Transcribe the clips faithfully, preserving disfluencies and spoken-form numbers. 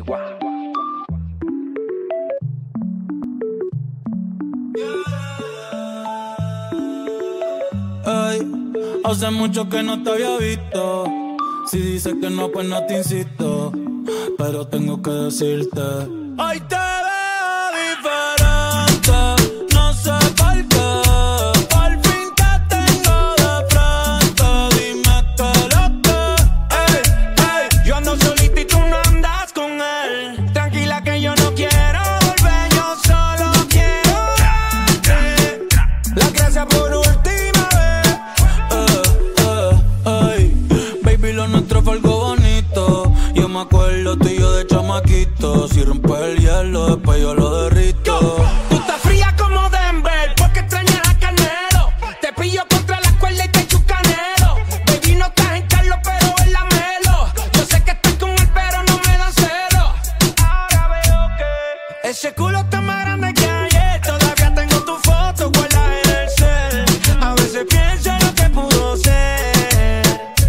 Ey, hace mucho que no te había visto. Si dices que no, pues no te insisto, pero tengo que decirte: hoy te veo diferente, no sé por qué. Por fin te tengo de frente, dime qué lo que. Ey, ey, yo ando solito y tú no andas con él. Tranquila que yo no quiero volver, yo solo quiero darte las gracias por última vez. Eh, eh, ey, baby, lo nuestro fue algo bonito. Yo me acuerdo tú y yo de chamaquito. Si rompe el hielo, después yo lo derrito. Tú estás fría como Denver, porque extrañas a Canelo. Te pillo contra la cuerda y te echo canelo. Baby, no estás en Carlos, pero en la Melo. Yo sé que estás con él, pero no me dan celo. Ahora veo que ese culo está más grande que ayer. Todavía tengo tu foto guardada en el cel. A veces pienso en lo que pudo ser.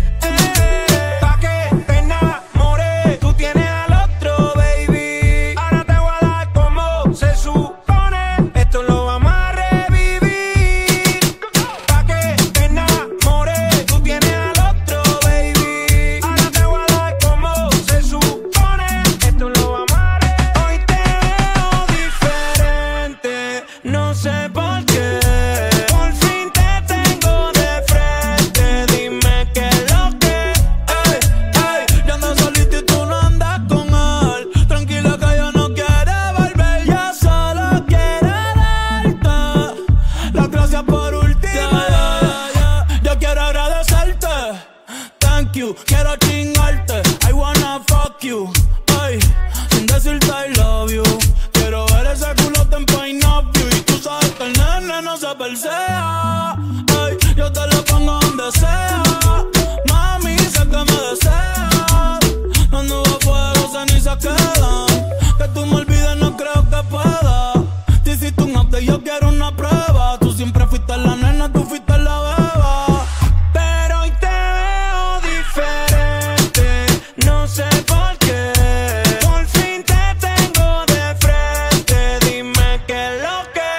Eh, pa' que te enamores, tú tienes al otro, baby. Ahora te voy a dar como se supone. Esto lo vamos a revivir. Pa' que te enamores, tú tienes al otro, baby. Ahora te voy a dar como se supone. Esto lo vamos a revivir. Hoy te veo diferente, no sé por qué. Por fin te tengo de frente, dime qué es lo que. Ey, ey, yo ando solito y tú no andas con él. Tranquila que yo no quiero volver, yo solo quiero darte las gracias por última vez. Yo quiero agradecerte, thank you, quiero chingarte, I wanna fuck you, ey, sin decirte I love you. Quiero ver ese culote en Point of View y tú sabes que el nene no se persea. Ey, yo te lo pongo donde sea. Mami, sé que me deseas. Las nubes fuego, cenizas quedan. Que tú me olvides no creo que pueda. Te hiciste un update, yo quiero una prueba. Tú siempre fuiste la nena, tú fuiste la beba. Pero hoy te veo diferente, no sé por qué. Por fin te tengo de frente, dime qué es lo que.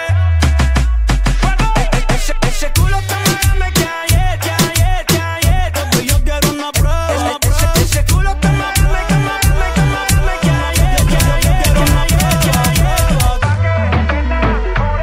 E- e- Ese, ese culo está más grande que ayer, que ayer, que ayer. Porque yo quiero una prueba, Ese, una prueba. ese, ese culo está más grande, que más grande, que más grande que ayer, que ayer, que ayer, que ayer. Pa' que te enamores.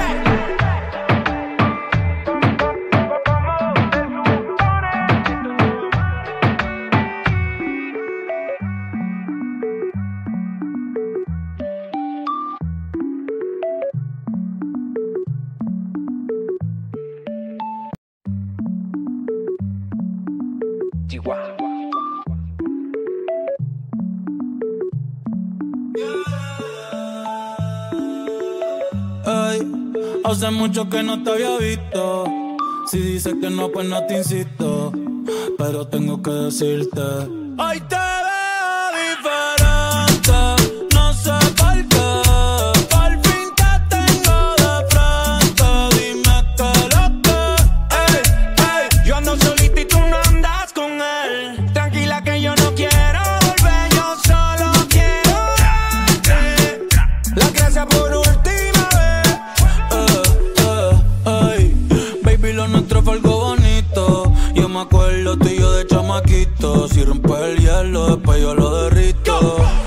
Ey, hace mucho que no te había visto. Si dices que no, pues no te insisto, pero tengo que decirte: hoy te veo diferente, no sé por qué. Por fin te tengo de frente, dime qué lo que. Ey, ey, yo ando solito y tú no andas con él. Tranquila que yo no quiero volver, yo solo quiero darte las gracias por última vez. Eh, eh, ey, baby, lo nuestro fue algo bonito. Yo me acuerdo tú y yo de chamaquito. Si rompe el hielo, después yo lo derrito.